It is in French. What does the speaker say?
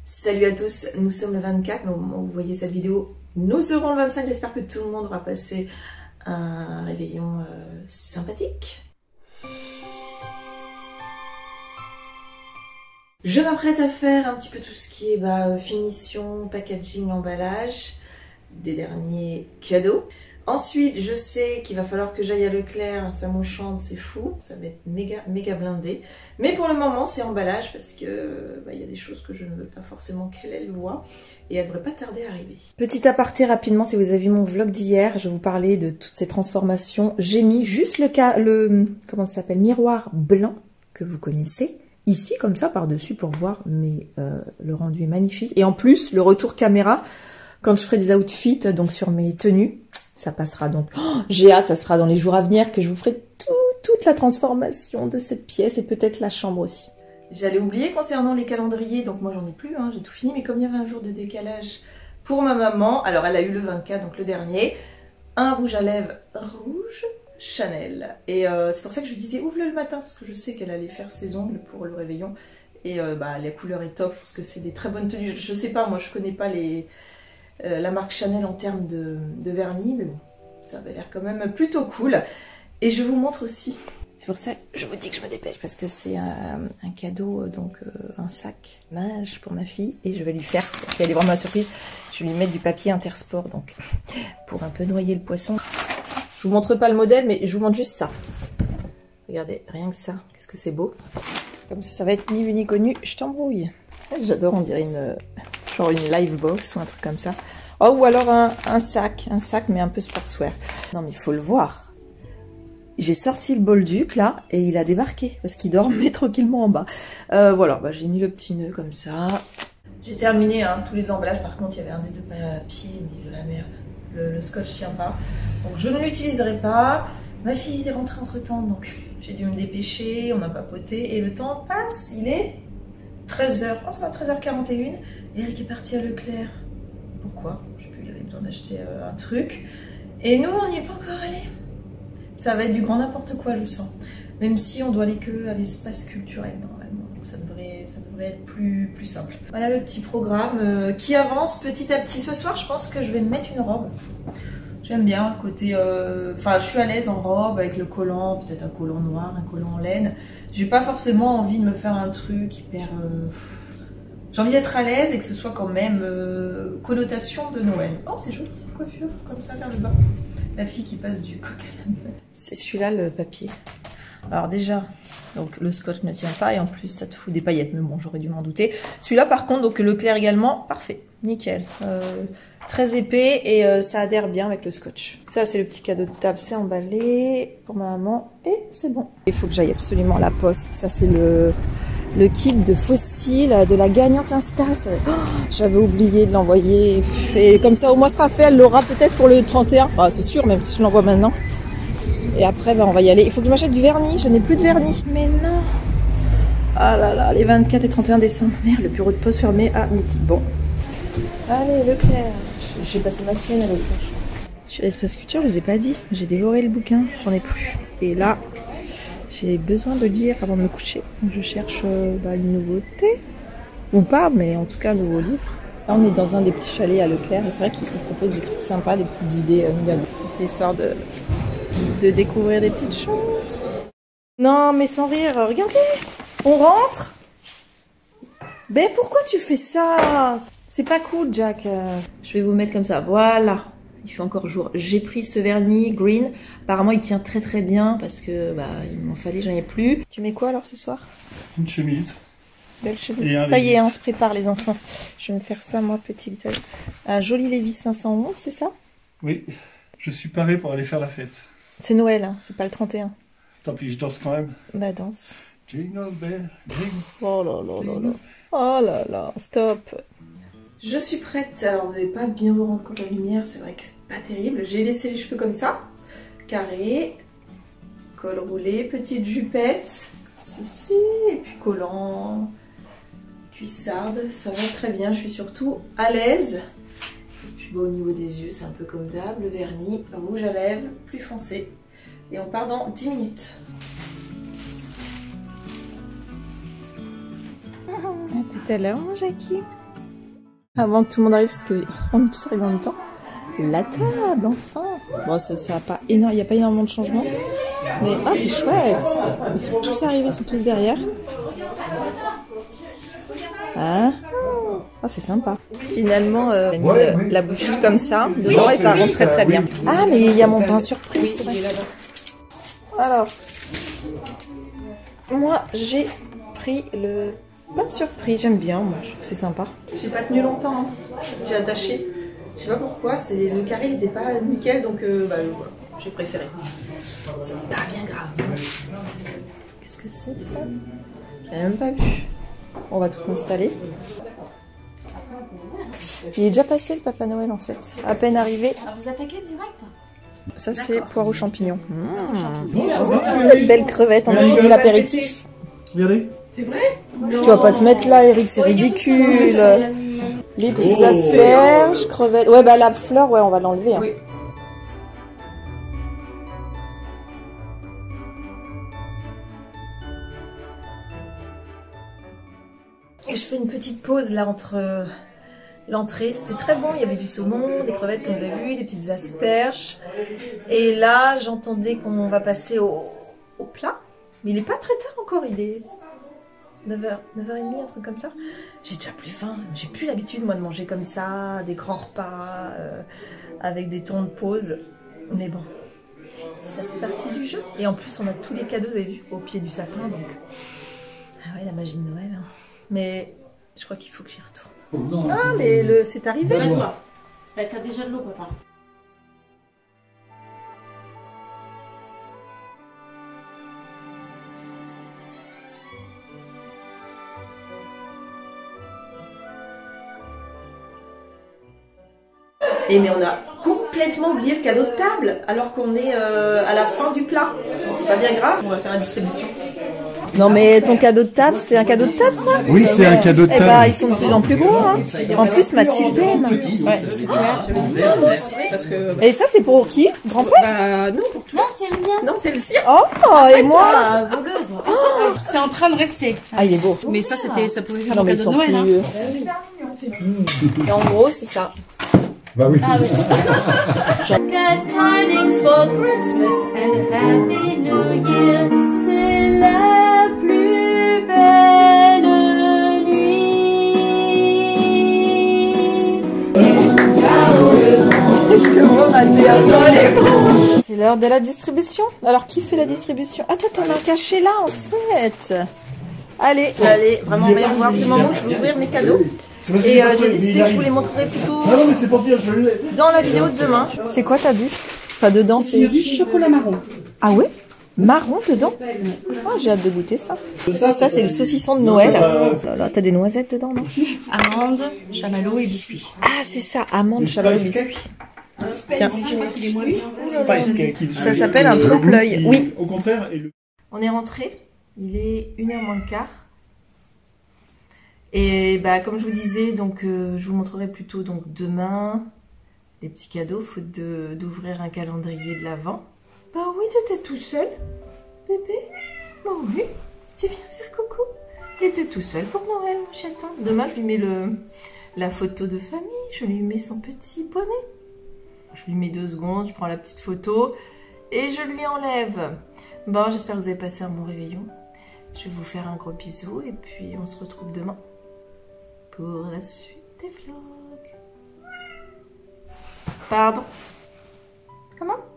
Salut à tous, nous sommes le 24, mais au moment où vous voyez cette vidéo, nous serons le 25. J'espère que tout le monde aura passé un réveillon sympathique. Je m'apprête à faire un petit peu tout ce qui est finition, packaging, emballage des derniers cadeaux. Ensuite, je sais qu'il va falloir que j'aille à Leclerc, ça m'enchante, c'est fou, ça va être méga blindé. Mais pour le moment, c'est emballage parce que y a des choses que je ne veux pas forcément qu'elle voie et elle ne devrait pas tarder à arriver. Petit aparté rapidement, si vous avez vu mon vlog d'hier, je vous parlais de toutes ces transformations. J'ai mis juste comment ça s'appelle, miroir blanc que vous connaissez. Ici, comme ça, par-dessus pour voir, mais le rendu est magnifique. Et en plus, le retour caméra, quand je ferai des outfits, donc sur mes tenues, ça passera donc. Oh, j'ai hâte, ça sera dans les jours à venir que je vous ferai toute la transformation de cette pièce et peut-être la chambre aussi. J'allais oublier concernant les calendriers, donc moi j'en ai plus, j'ai tout fini, mais comme il y avait un jour de décalage pour ma maman, alors elle a eu le 24, donc le dernier, un rouge à lèvres rouge Chanel. Et c'est pour ça que je lui disais ouvre-le le matin, parce que je sais qu'elle allait faire ses ongles pour le réveillon. Et la couleur est top, parce que c'est des très bonnes tenues. Je sais pas, moi je connais pas la marque Chanel en termes de vernis, mais bon, ça avait l'air quand même plutôt cool. Et je vous montre aussi, c'est pour ça que je vous dis que je me dépêche, parce que c'est un cadeau, donc un sac mage pour ma fille, et je vais lui faire, parce qu'elle est vraiment ma surprise, je vais lui mettre du papier Intersport, donc pour un peu noyer le poisson. Je vous montre pas le modèle, mais je vous montre juste ça. Regardez, rien que ça, qu'est-ce que c'est beau. Comme ça va être ni vu ni connu, je t'embrouille. J'adore, on dirait genre une live box ou un truc comme ça. Oh, ou alors un sac mais un peu sportswear. Non mais il faut le voir. J'ai sorti le bolduc là et il a débarqué parce qu'il dormait tranquillement en bas. Voilà, j'ai mis le petit nœud comme ça. J'ai terminé tous les emballages. Par contre, il y avait un des deux papiers, mais de la merde. Le scotch tient pas. Donc je ne l'utiliserai pas. Ma fille est rentrée entre temps, donc j'ai dû me dépêcher. On a papoté et le temps passe. Il est 13h, je pense à 13h41. Eric est parti à Leclerc. Pourquoi? Je sais plus, il avait besoin d'acheter un truc. Et nous, on n'y est pas encore allé. Ça va être du grand n'importe quoi, je sens. Même si on doit aller que à l'espace culturel, normalement. Donc ça devrait être plus simple. Voilà le petit programme qui avance petit à petit. Ce soir, je pense que je vais me mettre une robe. J'aime bien le côté... je suis à l'aise en robe, avec le collant, peut-être un collant noir, un collant en laine. J'ai pas forcément envie de me faire un truc hyper... J'ai envie d'être à l'aise et que ce soit quand même connotation de Noël. Oh, c'est joli cette coiffure, comme ça vers le bas. La fille qui passe du coq à l'âne. C'est celui-là le papier. Alors déjà, donc le scotch ne tient pas et en plus ça te fout des paillettes. Mais bon, j'aurais dû m'en douter. Celui-là par contre, donc Leclerc également, parfait, nickel. Très épais et ça adhère bien avec le scotch. Ça c'est le petit cadeau de table, c'est emballé pour ma maman et c'est bon. Il faut que j'aille absolument à la poste. Ça c'est le kit de fossiles de la gagnante Insta. Oh, j'avais oublié de l'envoyer. Et comme ça, au moins, sera fait. Elle l'aura peut-être pour le 31. Enfin, c'est sûr, même si je l'envoie maintenant. Et après, on va y aller. Il faut que je m'achète du vernis. Je n'ai plus de vernis. Mais non. Ah là là, les 24 et 31 décembre. Merde, le bureau de poste fermé à midi. Bon. Allez, Leclerc. J'ai passé ma semaine à Leclerc. Je suis à l'espace culture, je vous ai pas dit. J'ai dévoré le bouquin. J'en ai plus. Et là... j'ai besoin de lire avant de me coucher. Donc je cherche une nouveauté. Ou pas, mais en tout cas un nouveau livre. Là on est dans un des petits chalets à Leclerc et c'est vrai qu'ils proposent des trucs sympas, des petites idées mignonnes. C'est histoire de découvrir des petites choses. Non mais sans rire, regardez, on rentre. Ben pourquoi tu fais ça? C'est pas cool Jack. Je vais vous mettre comme ça, voilà. Il fait encore jour. J'ai pris ce vernis green. Apparemment, il tient très bien parce que il m'en fallait, j'en ai plus. Tu mets quoi alors ce soir? Une chemise. Belle chemise. Ça y est, on se prépare les enfants. Je vais me faire ça moi, petit. Un joli Levi's 511, c'est ça? Oui, je suis paré pour aller faire la fête. C'est Noël, hein, c'est pas le 31. Tant pis, je danse quand même. Bah danse. Jingle bell, jingle. Oh là là là là. Oh là là, stop. Je suis prête, alors vous n'allez pas bien vous rendre compte de la lumière, c'est vrai que c'est pas terrible. J'ai laissé les cheveux comme ça, carré, col roulé, petite jupette, comme ceci, et puis collant, cuissarde, ça va très bien, je suis surtout à l'aise. Et puis au niveau des yeux, c'est un peu comme d'hab, le vernis, rouge à lèvres, plus foncé. Et on part dans 10 minutes. À tout à l'heure mon Jackie. Avant que tout le monde arrive, parce qu'on est tous arrivés en même temps. La table, enfin. Bon, ça a pas énorme, il n'y a pas énormément de changements. Mais ah, c'est chouette. Ils sont tous arrivés, ils sont tous derrière. Ah, c'est sympa. Finalement, on a mis la bougie comme ça, devant, et ça rend très très bien. Ah, mais il y a mon pain surprise. Alors, moi, j'ai pris le pain surprise. J'aime bien, moi, je trouve que c'est sympa. J'ai pas tenu longtemps, hein. J'ai attaché. Je sais pas pourquoi, le carré n'était pas nickel, donc voilà, j'ai préféré. C'est pas bien grave. Qu'est-ce que c'est ça? J'ai même pas vu. On va tout installer. Il est déjà passé le Papa Noël en fait. À peine arrivé. Ah, vous attaquez direct? Ça c'est poire aux champignons. Belle crevette, on a fait de l'apéritif. Regardez. C'est vrai? Tu vas pas te mettre là, Eric, c'est ridicule. Les petites asperges, crevettes. Ouais, bah la fleur, ouais, on va l'enlever. Hein. Oui. Et je fais une petite pause là entre l'entrée. C'était très bon, il y avait du saumon, des crevettes comme vous avez vu, des petites asperges. Et là, j'entendais qu'on va passer au plat. Mais il est pas très tard encore, il est 9h30, un truc comme ça. J'ai déjà plus faim. J'ai plus l'habitude, moi, de manger comme ça, des grands repas, avec des temps de pause. Mais bon, ça fait partie du jeu. Et en plus, on a tous les cadeaux, vous avez vu, au pied du sapin. Donc, ah ouais, la magie de Noël. Hein. Mais je crois qu'il faut que j'y retourne. Ah, mais c'est arrivé. Toi. T'as déjà de l'eau, papa. Et mais on a complètement oublié le cadeau de table, alors qu'on est à la fin du plat. Bon, c'est pas bien grave, on va faire la distribution. Non mais ton cadeau de table, c'est un cadeau de table ça? Oui, c'est un cadeau de table. Eh bah, ils sont de plus en plus gros. Hein. En plus, Mathilde aime. Ouais, c'est clair. Et ça, c'est pour qui? Grand-père? Bah non, pour toi. Non, c'est le mien. Non, c'est le sien. Oh, et moi voleuse. Oh, c'est en train de rester. Ah, il est beau. Mais ça, ça pouvait faire non, un mais cadeau de Noël. Et en gros, c'est ça. Bah oui. Good tidings for Christmas and a happy New Year. C'est la plus belle nuit. C'est l'heure de la distribution. Alors, qui fait la distribution? Ah, toi, t'en as caché là, en fait. Allez, vraiment, on va y voir. C'est le moment où je vais ouvrir mes cadeaux. Et j'ai décidé que je vous les montrerai plutôt dans la vidéo de demain. C'est quoi t'as bu? Pas dedans, c'est du chocolat marron. Ah ouais? Marron dedans? Oh, j'ai hâte de goûter ça. Ça, c'est le saucisson de Noël. Oh là là, t'as des noisettes dedans, non? Amandes, chamallow et biscuits. Ah, c'est ça, amandes, chamallow, biscuits. Tiens. Ça s'appelle un trompe-l'œil. Oui. Au contraire. On est rentré. Il est 1h moins le quart. Et bah, comme je vous disais, donc je vous montrerai plutôt donc demain les petits cadeaux, faute d'ouvrir un calendrier de l'Avent. Bah oui, t'étais tout seul, bébé. Bah oui, tu viens faire coucou. Il était tout seul pour Noël, mon chaton. Demain, je lui mets la photo de famille, je lui mets son petit bonnet. Je lui mets 2 secondes, je prends la petite photo et je lui enlève. Bon, j'espère que vous avez passé un bon réveillon. Je vais vous faire un gros bisou et puis on se retrouve demain pour la suite des vlogs. Pardon? Comment?